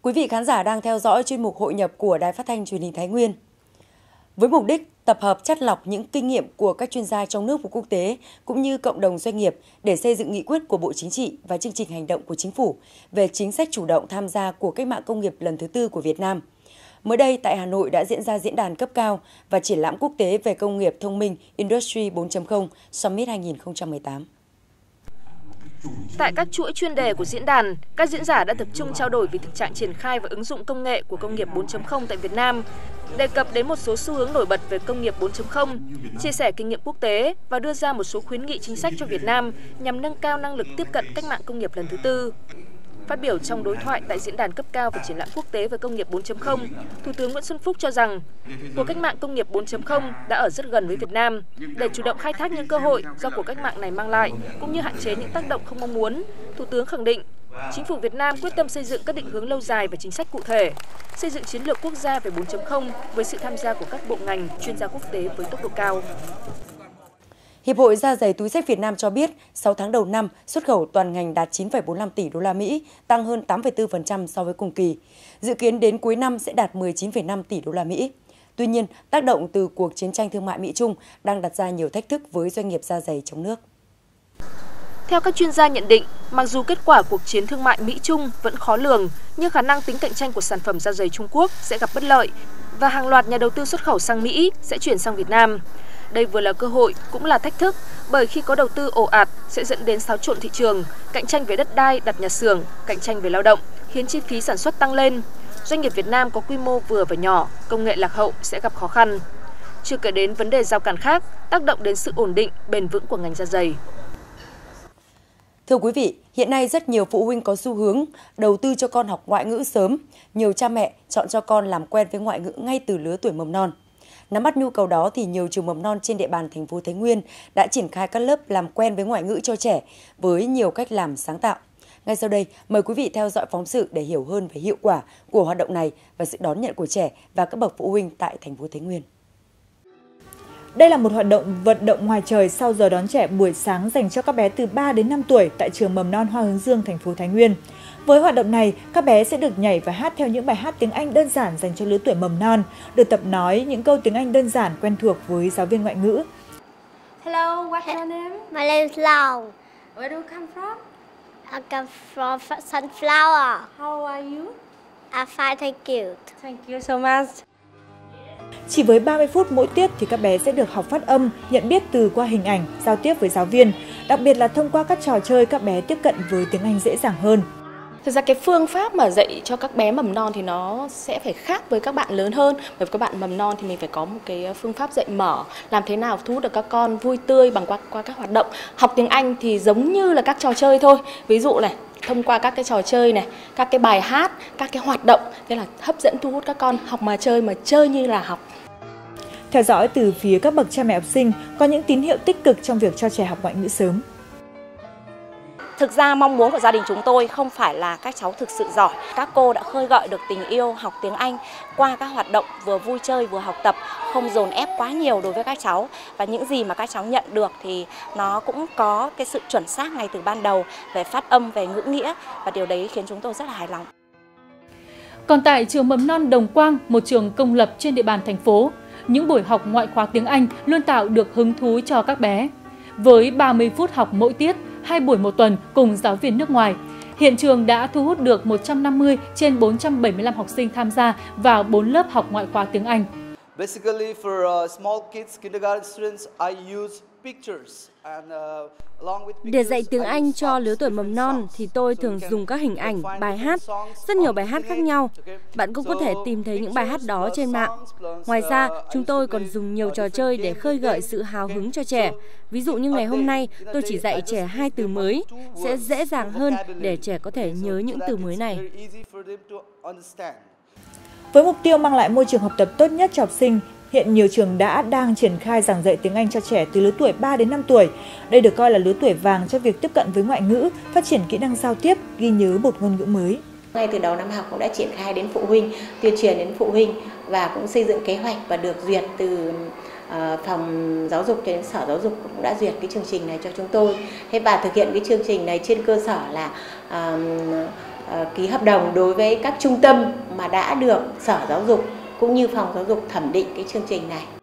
Quý vị khán giả đang theo dõi chuyên mục hội nhập của Đài Phát thanh Truyền hình Thái Nguyên. Với mục đích tập hợp chắt lọc những kinh nghiệm của các chuyên gia trong nước và quốc tế cũng như cộng đồng doanh nghiệp để xây dựng nghị quyết của Bộ Chính trị và chương trình hành động của Chính phủ về chính sách chủ động tham gia của cách mạng công nghiệp lần thứ tư của Việt Nam. Mới đây, tại Hà Nội đã diễn ra diễn đàn cấp cao và triển lãm quốc tế về công nghiệp thông minh Industry 4.0 Summit 2018. Tại các chuỗi chuyên đề của diễn đàn, các diễn giả đã tập trung trao đổi về thực trạng triển khai và ứng dụng công nghệ của công nghiệp 4.0 tại Việt Nam, đề cập đến một số xu hướng nổi bật về công nghiệp 4.0, chia sẻ kinh nghiệm quốc tế và đưa ra một số khuyến nghị chính sách cho Việt Nam nhằm nâng cao năng lực tiếp cận cách mạng công nghiệp lần thứ tư. Phát biểu trong đối thoại tại diễn đàn cấp cao và triển lãm quốc tế về công nghiệp 4.0, Thủ tướng Nguyễn Xuân Phúc cho rằng cuộc cách mạng công nghiệp 4.0 đã ở rất gần với Việt Nam. Để chủ động khai thác những cơ hội do cuộc cách mạng này mang lại, cũng như hạn chế những tác động không mong muốn, Thủ tướng khẳng định Chính phủ Việt Nam quyết tâm xây dựng các định hướng lâu dài và chính sách cụ thể, xây dựng chiến lược quốc gia về 4.0 với sự tham gia của các bộ ngành, chuyên gia quốc tế với tốc độ cao. Hiệp hội Da giày túi xách Việt Nam cho biết, 6 tháng đầu năm, xuất khẩu toàn ngành đạt 9,45 tỷ đô la Mỹ, tăng hơn 8,4% so với cùng kỳ. Dự kiến đến cuối năm sẽ đạt 19,5 tỷ đô la Mỹ. Tuy nhiên, tác động từ cuộc chiến tranh thương mại Mỹ-Trung đang đặt ra nhiều thách thức với doanh nghiệp da giày trong nước. Theo các chuyên gia nhận định, mặc dù kết quả cuộc chiến thương mại Mỹ-Trung vẫn khó lường, nhưng khả năng tính cạnh tranh của sản phẩm da giày Trung Quốc sẽ gặp bất lợi và hàng loạt nhà đầu tư xuất khẩu sang Mỹ sẽ chuyển sang Việt Nam. Đây vừa là cơ hội cũng là thách thức, bởi khi có đầu tư ồ ạt sẽ dẫn đến xáo trộn thị trường, cạnh tranh về đất đai, đặt nhà xưởng, cạnh tranh về lao động, khiến chi phí sản xuất tăng lên. Doanh nghiệp Việt Nam có quy mô vừa và nhỏ, công nghệ lạc hậu sẽ gặp khó khăn. Chưa kể đến vấn đề rào cản khác, tác động đến sự ổn định, bền vững của ngành da giày. Thưa quý vị, hiện nay rất nhiều phụ huynh có xu hướng đầu tư cho con học ngoại ngữ sớm. Nhiều cha mẹ chọn cho con làm quen với ngoại ngữ ngay từ lứa tuổi mầm non. Nắm bắt nhu cầu đó thì nhiều trường mầm non trên địa bàn thành phố Thái Nguyên đã triển khai các lớp làm quen với ngoại ngữ cho trẻ với nhiều cách làm sáng tạo. Ngay sau đây, mời quý vị theo dõi phóng sự để hiểu hơn về hiệu quả của hoạt động này và sự đón nhận của trẻ và các bậc phụ huynh tại thành phố Thái Nguyên. Đây là một hoạt động vận động ngoài trời sau giờ đón trẻ buổi sáng dành cho các bé từ 3 đến 5 tuổi tại trường mầm non Hoa Hướng Dương, thành phố Thái Nguyên. Với hoạt động này, các bé sẽ được nhảy và hát theo những bài hát tiếng Anh đơn giản dành cho lứa tuổi mầm non, được tập nói những câu tiếng Anh đơn giản quen thuộc với giáo viên ngoại ngữ. Hello, what's your name? My name is Lau. Where do you come from? I come from Sunflower. How are you? I'm fine, thank you. Thank you so much. Chỉ với 30 phút mỗi tiết thì các bé sẽ được học phát âm, nhận biết từ qua hình ảnh, giao tiếp với giáo viên. Đặc biệt là thông qua các trò chơi, các bé tiếp cận với tiếng Anh dễ dàng hơn. Thực ra cái phương pháp mà dạy cho các bé mầm non thì nó sẽ phải khác với các bạn lớn hơn. Bởi vì các bạn mầm non thì mình phải có một cái phương pháp dạy mở, làm thế nào thu hút được các con vui tươi bằng qua các hoạt động. Học tiếng Anh thì giống như là các trò chơi thôi. Ví dụ này, thông qua các cái trò chơi này, các cái bài hát, các cái hoạt động, thế là hấp dẫn thu hút các con học mà chơi như là học. Theo dõi từ phía các bậc cha mẹ học sinh, có những tín hiệu tích cực trong việc cho trẻ học ngoại ngữ sớm. Thực ra mong muốn của gia đình chúng tôi không phải là các cháu thực sự giỏi. Các cô đã khơi gợi được tình yêu học tiếng Anh qua các hoạt động vừa vui chơi vừa học tập, không dồn ép quá nhiều đối với các cháu. Và những gì mà các cháu nhận được thì nó cũng có cái sự chuẩn xác ngay từ ban đầu về phát âm, về ngữ nghĩa, và điều đấy khiến chúng tôi rất là hài lòng. Còn tại trường mầm non Đồng Quang, một trường công lập trên địa bàn thành phố, những buổi học ngoại khóa tiếng Anh luôn tạo được hứng thú cho các bé. Với 30 phút học mỗi tiết, 2 buổi một tuần cùng giáo viên nước ngoài, hiện trường đã thu hút được 150 trên 475 học sinh tham gia vào 4 lớp học ngoại khóa tiếng Anh. Basically for small kids, kindergarten students, I use pictures Để dạy tiếng Anh cho lứa tuổi mầm non thì tôi thường dùng các hình ảnh, bài hát, rất nhiều bài hát khác nhau. Bạn cũng có thể tìm thấy những bài hát đó trên mạng. Ngoài ra, chúng tôi còn dùng nhiều trò chơi để khơi gợi sự hào hứng cho trẻ. Ví dụ như ngày hôm nay, tôi chỉ dạy trẻ 2 từ mới, sẽ dễ dàng hơn để trẻ có thể nhớ những từ mới này. Với mục tiêu mang lại môi trường học tập tốt nhất cho học sinh, hiện nhiều trường đang triển khai giảng dạy tiếng Anh cho trẻ từ lứa tuổi 3 đến 5 tuổi. Đây được coi là lứa tuổi vàng cho việc tiếp cận với ngoại ngữ, phát triển kỹ năng giao tiếp, ghi nhớ một ngôn ngữ mới. Ngay từ đầu năm học cũng đã triển khai đến phụ huynh, tuyên truyền đến phụ huynh và cũng xây dựng kế hoạch và được duyệt từ phòng giáo dục cho đến sở giáo dục cũng đã duyệt cái chương trình này cho chúng tôi. Và thực hiện cái chương trình này trên cơ sở là ký hợp đồng đối với các trung tâm mà đã được Sở Giáo dục cũng như Phòng Giáo dục thẩm định cái chương trình này.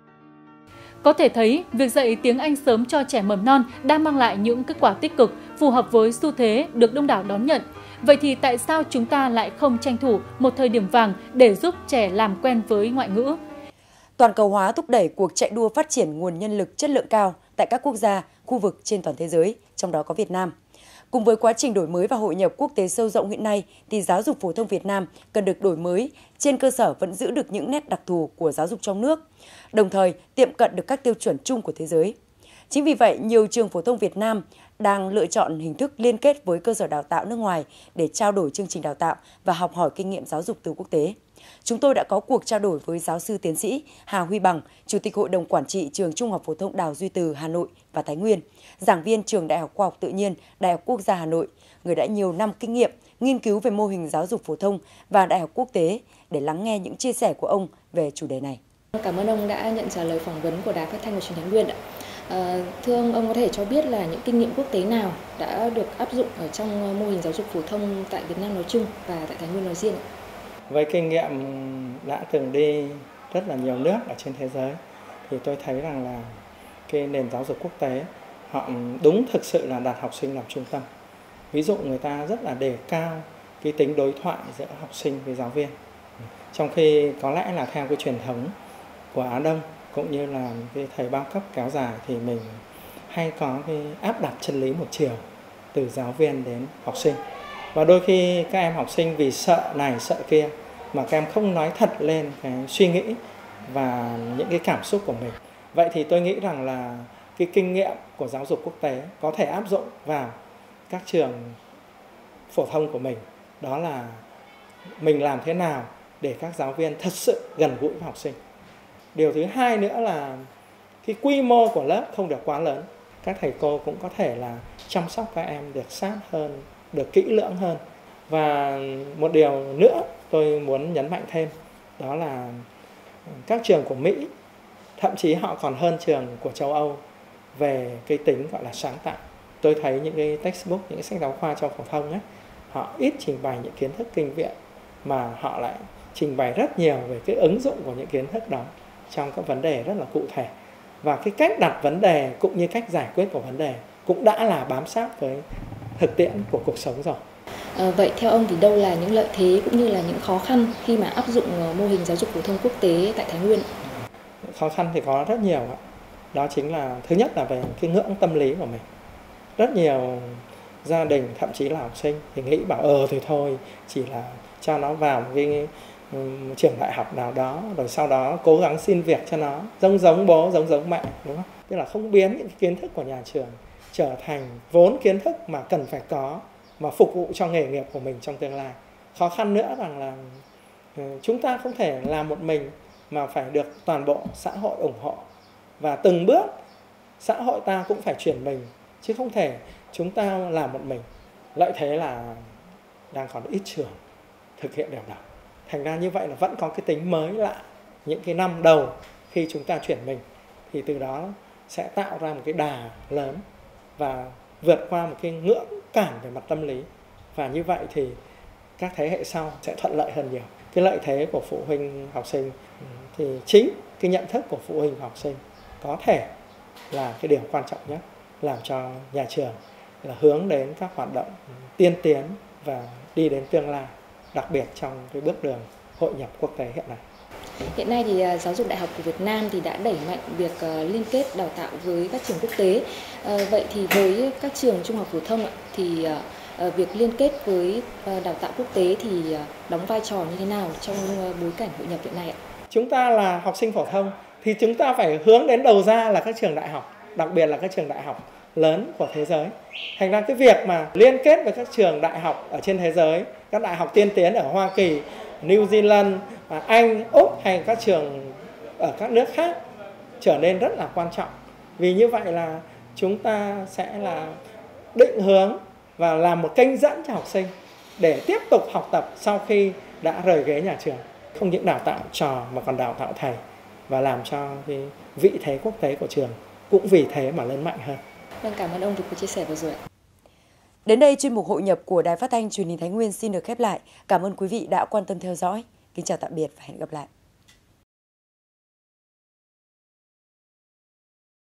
Có thể thấy, việc dạy tiếng Anh sớm cho trẻ mầm non đã mang lại những kết quả tích cực, phù hợp với xu thế được đông đảo đón nhận. Vậy thì tại sao chúng ta lại không tranh thủ một thời điểm vàng để giúp trẻ làm quen với ngoại ngữ? Toàn cầu hóa thúc đẩy cuộc chạy đua phát triển nguồn nhân lực chất lượng cao tại các quốc gia, khu vực trên toàn thế giới, trong đó có Việt Nam. Cùng với quá trình đổi mới và hội nhập quốc tế sâu rộng hiện nay, thì giáo dục phổ thông Việt Nam cần được đổi mới trên cơ sở vẫn giữ được những nét đặc thù của giáo dục trong nước, đồng thời tiệm cận được các tiêu chuẩn chung của thế giới. Chính vì vậy, nhiều trường phổ thông Việt Nam đang lựa chọn hình thức liên kết với cơ sở đào tạo nước ngoài để trao đổi chương trình đào tạo và học hỏi kinh nghiệm giáo dục từ quốc tế. Chúng tôi đã có cuộc trao đổi với giáo sư tiến sĩ Hà Huy Bằng, Chủ tịch Hội đồng Quản trị Trường Trung học phổ thông Đào Duy Từ Hà Nội và Thái Nguyên, giảng viên Trường Đại học Khoa học Tự nhiên Đại học Quốc gia Hà Nội, người đã nhiều năm kinh nghiệm nghiên cứu về mô hình giáo dục phổ thông và đại học quốc tế, để lắng nghe những chia sẻ của ông về chủ đề này. Cảm ơn ông đã nhận trả lời phỏng vấn của Đài Phát thanh và Truyền hình Thái Nguyên ạ. Thưa ông có thể cho biết là những kinh nghiệm quốc tế nào đã được áp dụng ở trong mô hình giáo dục phổ thông tại Việt Nam nói chung và tại Thái Nguyên nói riêng ạ? Với kinh nghiệm đã từng đi rất là nhiều nước ở trên thế giới, thì tôi thấy rằng là cái nền giáo dục quốc tế họ đúng thực sự là đặt học sinh làm trung tâm. Ví dụ người ta rất là đề cao cái tính đối thoại giữa học sinh với giáo viên. Trong khi có lẽ là theo cái truyền thống của Á Đông cũng như là cái thời bao cấp kéo dài thì mình hay có cái áp đặt chân lý một chiều từ giáo viên đến học sinh. Và đôi khi các em học sinh vì sợ này sợ kia mà các em không nói thật lên cái suy nghĩ và những cái cảm xúc của mình. Vậy thì tôi nghĩ rằng là cái kinh nghiệm của giáo dục quốc tế có thể áp dụng vào các trường phổ thông của mình. Đó là mình làm thế nào để các giáo viên thật sự gần gũi với học sinh. Điều thứ hai nữa là cái quy mô của lớp không được quá lớn. Các thầy cô cũng có thể là chăm sóc các em được sát hơn, được kỹ lưỡng hơn. Và một điều nữa tôi muốn nhấn mạnh thêm, đó là các trường của Mỹ, thậm chí họ còn hơn trường của châu Âu về cái tính gọi là sáng tạo. Tôi thấy những cái textbook, những cái sách giáo khoa cho phổ thông ấy, họ ít trình bày những kiến thức kinh viện mà họ lại trình bày rất nhiều về cái ứng dụng của những kiến thức đó trong các vấn đề rất là cụ thể. Và cái cách đặt vấn đề cũng như cách giải quyết của vấn đề cũng đã là bám sát với thực tiễn của cuộc sống rồi. Vậy theo ông thì đâu là những lợi thế cũng như là những khó khăn khi mà áp dụng mô hình giáo dục phổ thông quốc tế tại Thái Nguyên? Khó khăn thì có rất nhiều. Đó chính là thứ nhất là về cái ngưỡng tâm lý của mình. Rất nhiều gia đình, thậm chí là học sinh thì nghĩ bảo thì thôi, chỉ là cho nó vào một cái trường đại học nào đó, rồi sau đó cố gắng xin việc cho nó giống bố, giống mẹ, đúng không? Tức là không biến những cái kiến thức của nhà trường trở thành vốn kiến thức mà cần phải có, mà phục vụ cho nghề nghiệp của mình trong tương lai. Khó khăn nữa rằng là chúng ta không thể làm một mình mà phải được toàn bộ xã hội ủng hộ. Và từng bước xã hội ta cũng phải chuyển mình, chứ không thể chúng ta làm một mình. Lợi thế là đang còn ít trường thực hiện đều đặn. Thành ra như vậy là vẫn có cái tính mới lạ. Những cái năm đầu khi chúng ta chuyển mình thì từ đó sẽ tạo ra một cái đà lớn và vượt qua một cái ngưỡng cản về mặt tâm lý. Và như vậy thì các thế hệ sau sẽ thuận lợi hơn nhiều. Cái lợi thế của phụ huynh học sinh thì chính cái nhận thức của phụ huynh học sinh có thể là cái điều quan trọng nhất, làm cho nhà trường là hướng đến các hoạt động tiên tiến và đi đến tương lai, đặc biệt trong cái bước đường hội nhập quốc tế hiện nay. Hiện nay thì giáo dục đại học của Việt Nam thì đã đẩy mạnh việc liên kết đào tạo với các trường quốc tế. Vậy thì với các trường trung học phổ thông thì việc liên kết với đào tạo quốc tế thì đóng vai trò như thế nào trong bối cảnh hội nhập hiện nay ạ? Chúng ta là học sinh phổ thông thì chúng ta phải hướng đến đầu ra là các trường đại học, đặc biệt là các trường đại học lớn của thế giới. Thành ra cái việc mà liên kết với các trường đại học ở trên thế giới, các đại học tiên tiến ở Hoa Kỳ, New Zealand, Anh, Úc hay các trường ở các nước khác trở nên rất là quan trọng. Vì như vậy là chúng ta sẽ là định hướng và làm một kênh dẫn cho học sinh để tiếp tục học tập sau khi đã rời ghế nhà trường. Không những đào tạo trò mà còn đào tạo thầy và làm cho cái vị thế quốc tế của trường cũng vì thế mà lớn mạnh hơn. Vâng, cảm ơn ông vì cuộc chia sẻ vừa rồi. Đến đây, chuyên mục hội nhập của Đài Phát thanh Truyền hình Thái Nguyên xin được khép lại. Cảm ơn quý vị đã quan tâm theo dõi. Kính chào tạm biệt và hẹn gặp lại.